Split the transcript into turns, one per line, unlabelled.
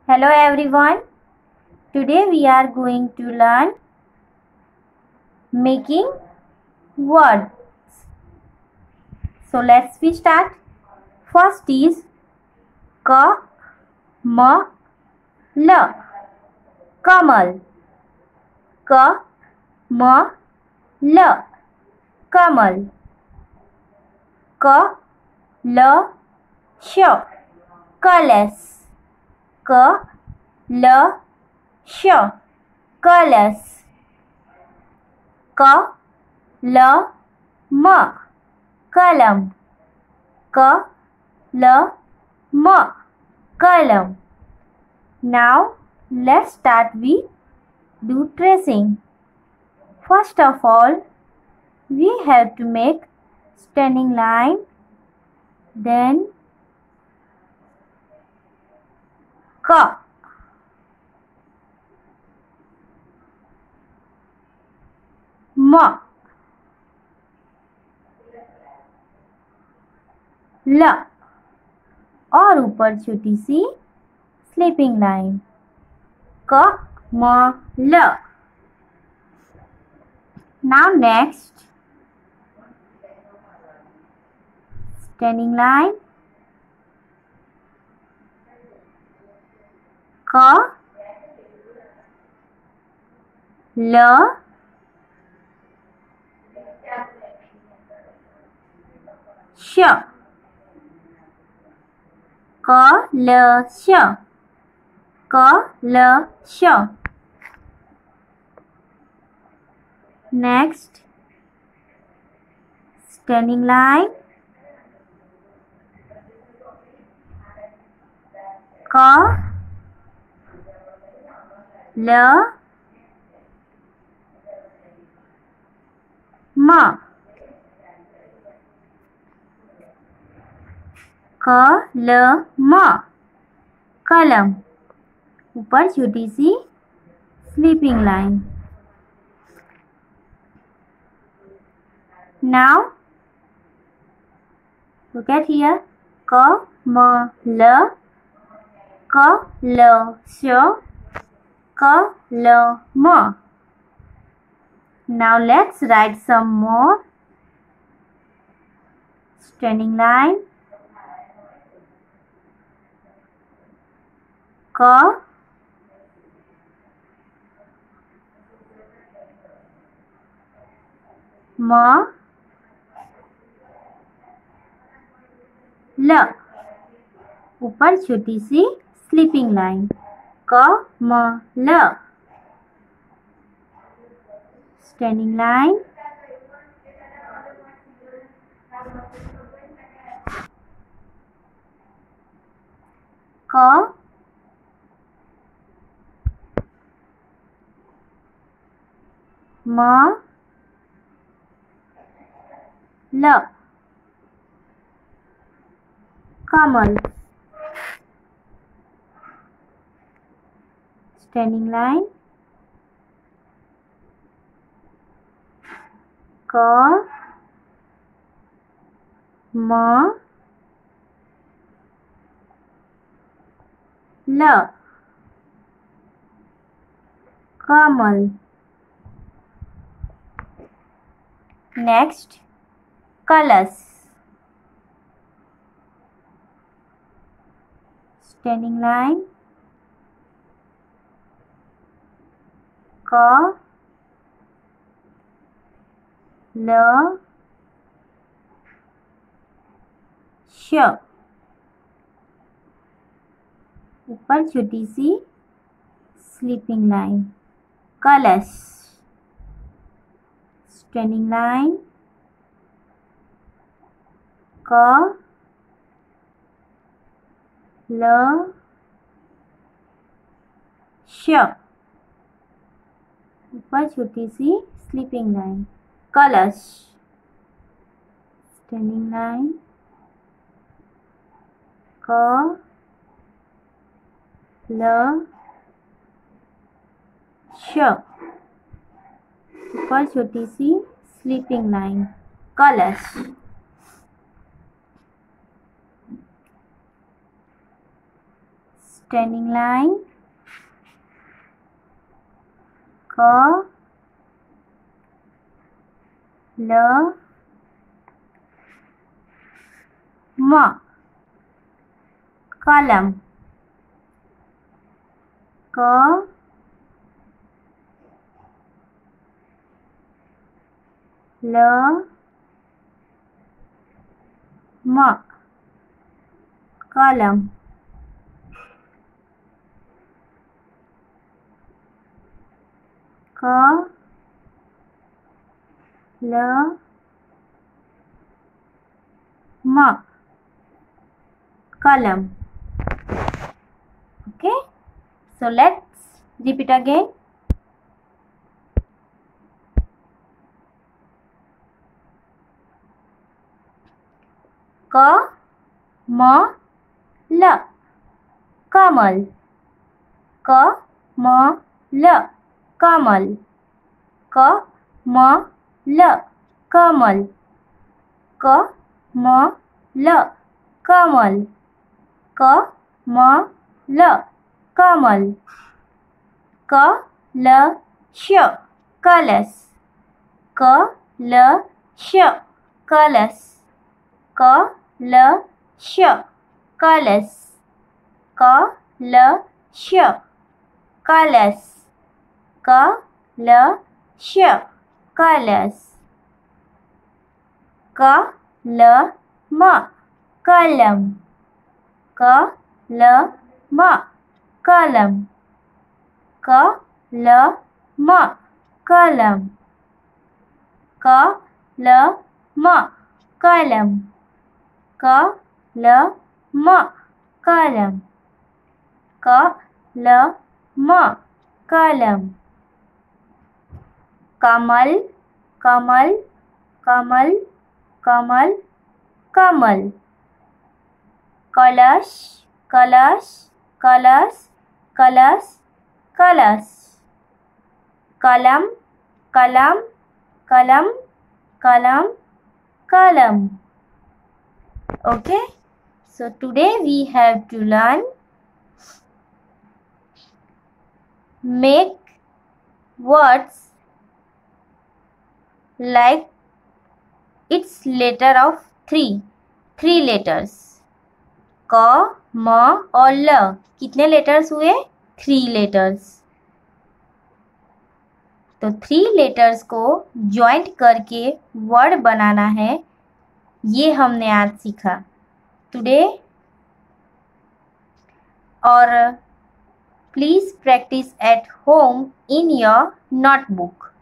Hello everyone. Today we are going to learn making words. So let's start. First is ka ma la kamal. Ka ma la kamal. Ka la sha colors. Ka la sha colors. Ka la ma kalam. Ka la ma kalam. Now let's start with do tracing. First of all, we have to make standing line, then ka, ma, la और ऊपर छोटी सी sleeping line क म ल. Now next standing line क ल श क ल श क ल श. Next standing line क ल म क ल म कलम. ऊपर छोटी सी sleeping line. Now look at here क म ल क ल श क ल म. Now let's write some more standing line क म ल ऊपर छोटी सी स्लीपिंग लाइन क म ल. Standing line क म ल कमल. Standing line क म ल कमल. Next colors. Standing line क ल श ऊपर छोटी सी sleeping line colors. Standing line क ल श ऊपर छोटी सी sleeping line colors. Standing line क ल श ऊपर छोटी सी sleeping line colors. standing line. K, L, M, column. K, L, M, column. K, L, M, column. Okay, so let's repeat again. K, M, L, kamal. K, M, L, kamal. K, M, L, kamal. K, M, L, kamal. K, M, L, kamal. K, L, sh, kalas. K, L, sh, kalas. K, L, sh, kalas. K, L, sh, kalas. K, L, sh, kalas. K, L, M, kalam. K, L, M, kalam. K, L, M, kalam. K, L, M, kalam. K, L, M, kalam. K, L, M, kalam. Kamal, kamal, kamal, kamal, kamal. Kalash, kalash, kalash, kalash, kalash. Kalam, kalam, kalam, kalam, kalam. Okay, so today we have to learn make words like its letter of three letters. क, म और ल कितने letters हुए? 3 letters. तो 3 letters को joint करके word बनाना है, ये हमने आज सीखा टुडे। और please practice at home in your notebook.